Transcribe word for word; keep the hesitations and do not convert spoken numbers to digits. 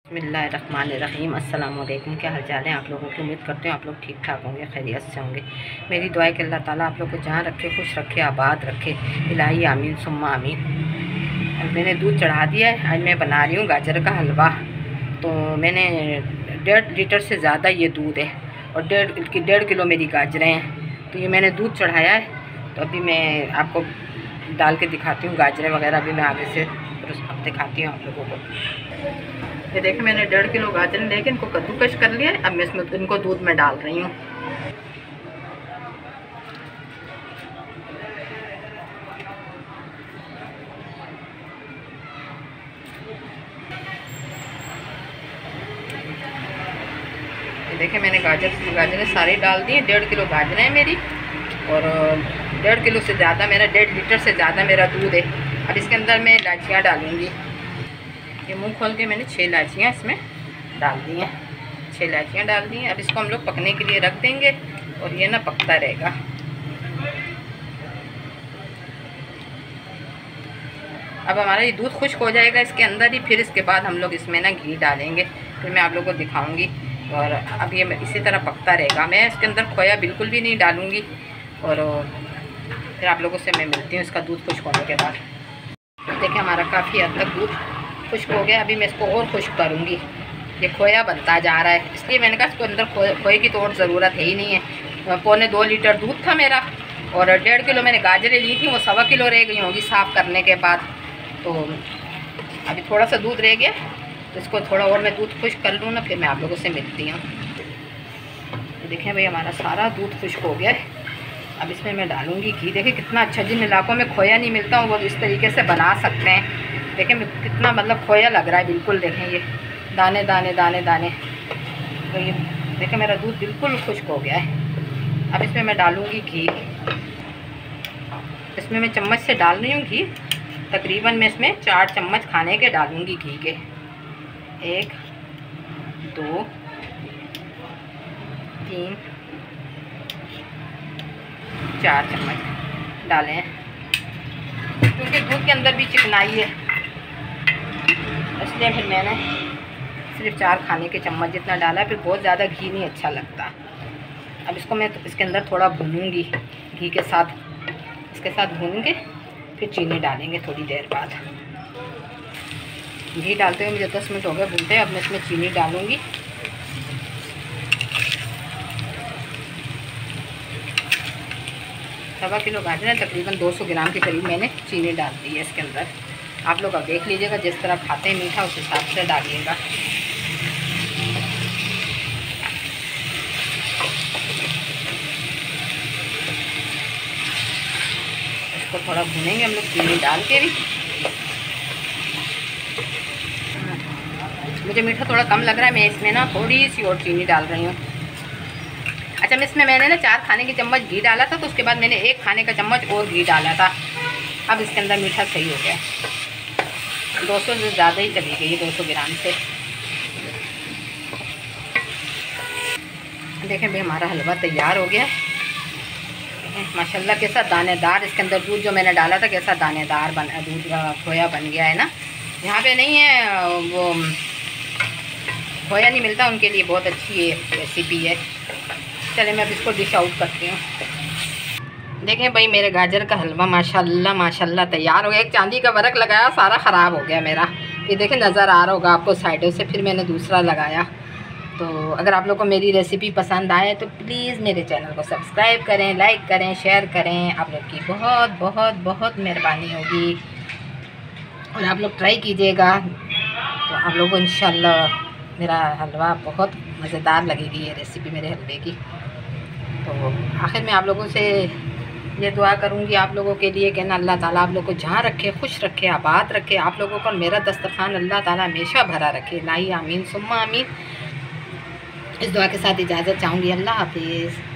बिस्मिल्लाहिर्रहमानिर्रहीम। अस्सलाम वालेकुम। क्या हाल चाल है आप लोगों की? उम्मीद करते हैं आप लोग ठीक ठाक होंगे, खैरियत से होंगे। मेरी दुआ है कि अल्लाह ताला आप लोग को जहाँ रखे खुश रखे, आबाद रखे। इलाही आमीन सुम्मा आमीन। और मैंने दूध चढ़ा दिया है। आज मैं बना रही हूँ गाजर का हलवा। तो मैंने डेढ़ लीटर से ज़्यादा ये दूध है और डेढ़ की डेढ़ किलो मेरी गाजरें हैं। तो ये मैंने दूध चढ़ाया है। तो अभी मैं आपको डाल के दिखाती हूँ गाजरें वगैरह। अभी मैं आगे से अब दिखाती हूँ आप लोगों को। ये देखिए मैंने डेढ़ किलो गाजर लेके इनको कद्दूकश कर लिया है। अब मैं इसमें इनको दूध में डाल रही हूँ। ये देखिए मैंने गाजर गाजरें सारी डाल दी हैं। डेढ़ किलो गाजरें हैं मेरी और डेढ़ किलो से ज़्यादा मेरा डेढ़ लीटर से ज़्यादा मेरा दूध है। अब इसके अंदर मैं इलायचियाँ डालूँगी। ये मुंह खोल के मैंने छः इलायचियाँ इसमें डाल दी हैं। छः इलायचियाँ डाल दी हैं। अब इसको हम लोग पकने के लिए रख देंगे और ये ना पकता रहेगा। अब हमारा ये दूध खुश्क हो जाएगा इसके अंदर ही। फिर इसके बाद हम लोग इसमें ना घी डालेंगे, फिर मैं आप लोगों को दिखाऊंगी। और अब ये इसी तरह पकता रहेगा। मैं इसके अंदर खोया बिल्कुल भी नहीं डालूँगी। और फिर आप लोगों से मैं मिलती हूँ इसका दूध खुश्क होने के बाद। देखिए हमारा काफ़ी हद तक दूध खुश्क हो गया। अभी मैं इसको और खुश्क करूँगी। ये खोया बनता जा रहा है, इसलिए मैंने कहा इसको अंदर खोए खोए की तो और ज़रूरत है ही नहीं है। पौने दो लीटर दूध था मेरा और डेढ़ किलो मैंने गाजरें ली थी, वो सवा किलो रह गई होंगी साफ़ करने के बाद। तो अभी थोड़ा सा दूध रह गया, तो इसको थोड़ा और मैं दूध खुश्क कर लूँ ना, फिर मैं आप लोगों से मिलती हूँ। तो देखें भाई हमारा सारा दूध खुश्क हो गया है। अब इसमें मैं डालूँगी घी। देखिए कितना अच्छा, जिन इलाकों में खोया नहीं मिलता हूँ वो इस तरीके से बना सकते हैं। देखें कितना मतलब खोया लग रहा है बिल्कुल। देखें ये दाने दाने दाने दाने। तो ये देखें मेरा दूध बिल्कुल खुश्क हो गया है। अब इसमें मैं डालूँगी घी। इसमें मैं चम्मच से डाल रही हूँ घी। तकरीबन मैं इसमें चार चम्मच खाने के डालूँगी घी के। एक, दो, तीन, चार चम्मच डालें हैं, क्योंकि दूध के अंदर भी चिकनाई है, इसलिए फिर मैंने सिर्फ चार खाने के चम्मच जितना डाला। फिर बहुत ज़्यादा घी नहीं अच्छा लगता। अब इसको मैं तो इसके अंदर थोड़ा भूनूंगी घी के साथ। इसके साथ भूनेंगे फिर चीनी डालेंगे थोड़ी देर बाद। घी डालते हुए मुझे दस मिनट हो गए भूनते। अब मैं इसमें चीनी डालूँगी। सवा किलो गाजर है, तकरीबन दो सौ ग्राम के करीब मैंने चीनी डाल दी है इसके अंदर। आप लोग अब देख लीजिएगा, जिस तरह खाते हैं मीठा उस हिसाब से डालिएगा। इसको थोड़ा भूनेंगे हम लोग चीनी डाल के भी। मुझे मीठा थोड़ा कम लग रहा है, मैं इसमें ना थोड़ी सी और चीनी डाल रही हूँ। अच्छा मैं इसमें मैंने ना चार खाने के चम्मच घी डाला था, तो उसके बाद मैंने एक खाने का चम्मच और घी डाला था। अब इसके अंदर मीठा सही हो गया। दो सौ से ज़्यादा ही चली गई, दो सौ ग्राम से। देखें भाई हमारा हलवा तैयार हो गया है माशाल्लाह। कैसा दानेदार इसके अंदर दूध जो मैंने डाला था कैसा दानेदार बना, दूध का खोया बन गया है ना। यहाँ पे नहीं है वो खोया नहीं मिलता, उनके लिए बहुत अच्छी ये रेसिपी है। चलिए मैं अब इसको डिश आउट करती हूँ। देखें भाई मेरे गाजर का हलवा माशाल्लाह माशाल्लाह तैयार हो गया। एक चांदी का वर्क लगाया, सारा ख़राब हो गया मेरा। ये देखें नज़र आ रहा होगा आपको साइडों से, फिर मैंने दूसरा लगाया। तो अगर आप लोग को मेरी रेसिपी पसंद आए तो प्लीज़ मेरे चैनल को सब्सक्राइब करें, लाइक करें, शेयर करें। आप लोग की बहुत बहुत बहुत मेहरबानी होगी। और आप लोग ट्राई कीजिएगा तो आप लोगों को इंशाल्लाह मेरा हलवा बहुत मज़ेदार लगेगी, ये रेसिपी मेरे हलवे की। तो आखिर में आप लोगों से ये दुआ करूँगी आप लोगों के लिए कि ना अल्लाह ताला आप लोग को जहाँ रखे खुश रखे, आबाद रखे। आप लोगों को मेरा दस्तरखान अल्लाह ताला हमेशा भरा रखे। लाही आमीन सुम्मा आमीन। इस दुआ के साथ इजाज़त चाहूँगी। अल्लाह हाफिज़।